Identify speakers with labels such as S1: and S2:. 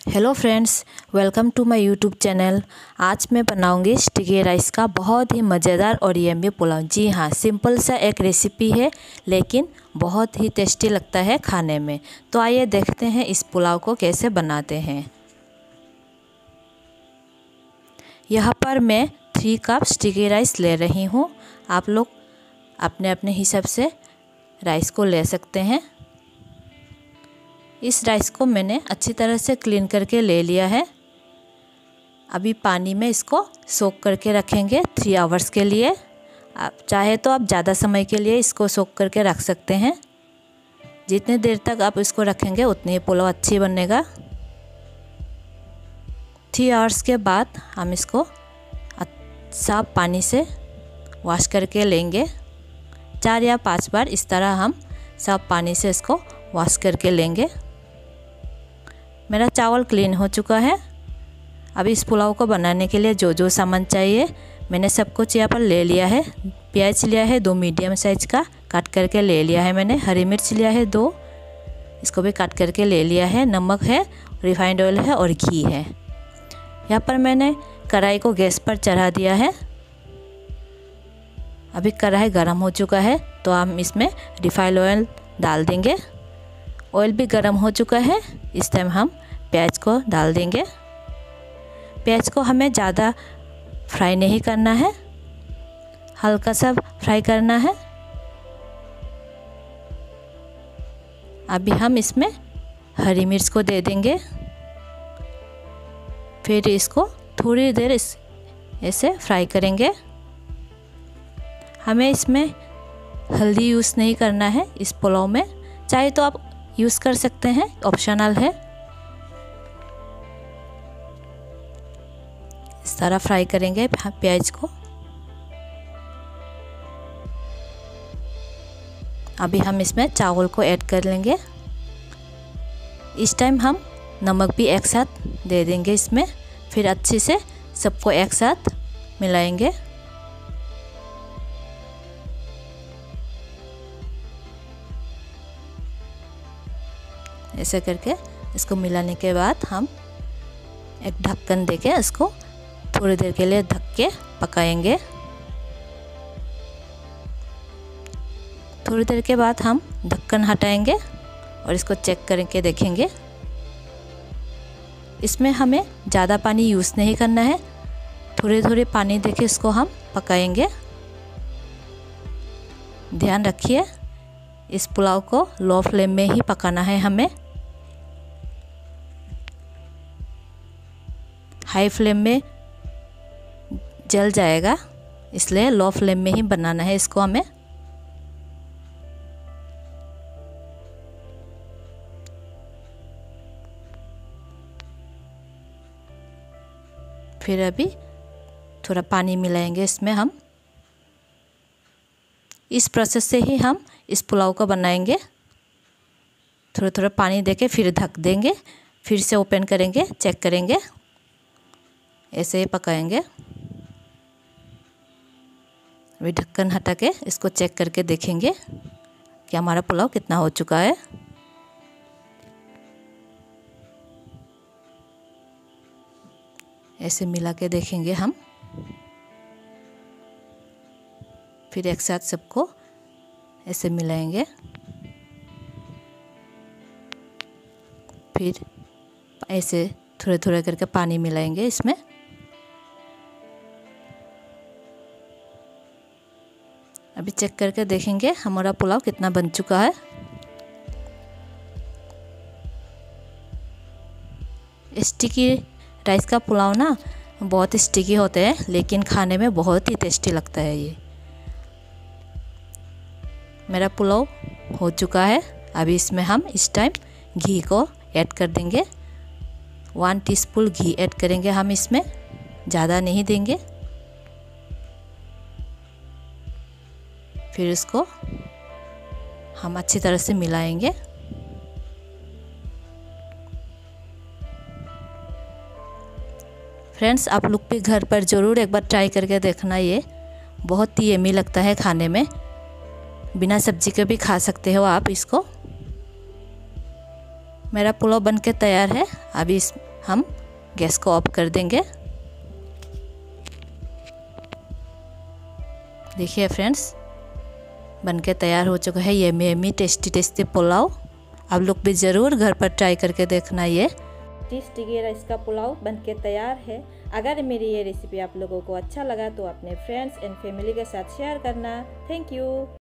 S1: Hello friends, welcome to my YouTube channel. आज मैं बनाऊंगी स्टिकी राइस का बहुत ही मज़ेदार और यम्मी पुलाव। जी हाँ, सिंपल सा एक रेसिपी है लेकिन बहुत ही टेस्टी लगता है खाने में। तो आइए देखते हैं इस पुलाव को कैसे बनाते हैं। यहाँ पर मैं 3 कप स्टिकी राइस ले रही हूँ। आप लोग अपने अपने हिसाब से राइस को ले सकते हैं। इस राइस को मैंने अच्छी तरह से क्लीन करके ले लिया है। अभी पानी में इसको सोक करके रखेंगे 3 आवर्स के लिए। आप चाहे तो आप ज़्यादा समय के लिए इसको सोक करके रख सकते हैं। जितने देर तक आप इसको रखेंगे उतनी ही पुलाव अच्छी बनेगा। 3 आवर्स के बाद हम इसको साफ पानी से वॉश करके लेंगे। 4 या 5 बार इस तरह हम साफ पानी से इसको वॉश करके लेंगे। मेरा चावल क्लीन हो चुका है। अब इस पुलाव को बनाने के लिए जो जो सामान चाहिए मैंने सब कुछ यहाँ पर ले लिया है। प्याज लिया है 2 मीडियम साइज का, काट करके ले लिया है मैंने। हरी मिर्च लिया है 2, इसको भी काट करके ले लिया है। नमक है, रिफाइंड ऑयल है और घी है। यहाँ पर मैंने कढ़ाई को गैस पर चढ़ा दिया है। अभी कढ़ाई गर्म हो चुका है तो हम इसमें रिफाइंड ऑयल डाल देंगे। ऑयल भी गर्म हो चुका है। इस टाइम हम प्याज को डाल देंगे। प्याज को हमें ज़्यादा फ्राई नहीं करना है, हल्का सा फ्राई करना है। अभी हम इसमें हरी मिर्च को दे देंगे। फिर इसको थोड़ी देर ऐसे फ्राई करेंगे। हमें इसमें हल्दी यूज़ नहीं करना है इस पुलाव में। चाहे तो आप यूज़ कर सकते हैं, ऑप्शनल है। इस तरह फ्राई करेंगे प्याज को। अभी हम इसमें चावल को ऐड कर लेंगे। इस टाइम हम नमक भी एक साथ दे देंगे इसमें। फिर अच्छे से सबको एक साथ मिलाएंगे। ऐसे करके इसको मिलाने के बाद हम एक ढक्कन देके इसको थोड़ी देर के लिए ढक के पकाएंगे। थोड़ी देर के बाद हम ढक्कन हटाएंगे और इसको चेक करके देखेंगे। इसमें हमें ज़्यादा पानी यूज़ नहीं करना है। थोड़े थोड़े पानी देके इसको हम पकाएंगे। ध्यान रखिए, इस पुलाव को लो फ्लेम में ही पकाना है हमें। हाई फ्लेम में जल जाएगा, इसलिए लो फ्लेम में ही बनाना है इसको हमें। फिर अभी थोड़ा पानी मिलाएंगे इसमें हम। इस प्रोसेस से ही हम इस पुलाव को बनाएंगे। थोड़ा थोड़ा पानी देके फिर ढक देंगे। फिर से ओपन करेंगे, चेक करेंगे। ऐसे ही पकाएंगे। अभी ढक्कन हटा के इसको चेक करके देखेंगे कि हमारा पुलाव कितना हो चुका है। ऐसे मिला के देखेंगे हम। फिर एक साथ सबको ऐसे मिलाएंगे। फिर ऐसे थोड़े थोड़े करके पानी मिलाएंगे इसमें। अभी चेक करके देखेंगे हमारा पुलाव कितना बन चुका है। स्टिकी राइस का पुलाव ना बहुत स्टिकी होते हैं लेकिन खाने में बहुत ही टेस्टी लगता है। ये मेरा पुलाव हो चुका है। अभी इसमें हम इस टाइम घी को ऐड कर देंगे। 1 टीस्पून घी ऐड करेंगे हम इसमें, ज़्यादा नहीं देंगे। फिर इसको हम अच्छी तरह से मिलाएंगे। फ्रेंड्स, आप लोग भी घर पर ज़रूर एक बार ट्राई करके देखना। ये बहुत ही यम्मी लगता है खाने में। बिना सब्जी के भी खा सकते हो आप इसको। मेरा पुलाव बनके तैयार है। अभी हम गैस को ऑफ कर देंगे। देखिए फ्रेंड्स, बनके तैयार हो चुका है yummy yummy tasty tasty pulao. आप लोग भी ज़रूर घर पर ट्राई करके देखना। ये टेस्टी राइस का पुलाव बनके तैयार है। अगर मेरी ये रेसिपी आप लोगों को अच्छा लगा तो अपने फ्रेंड्स एंड फैमिली के साथ शेयर करना। Thank you.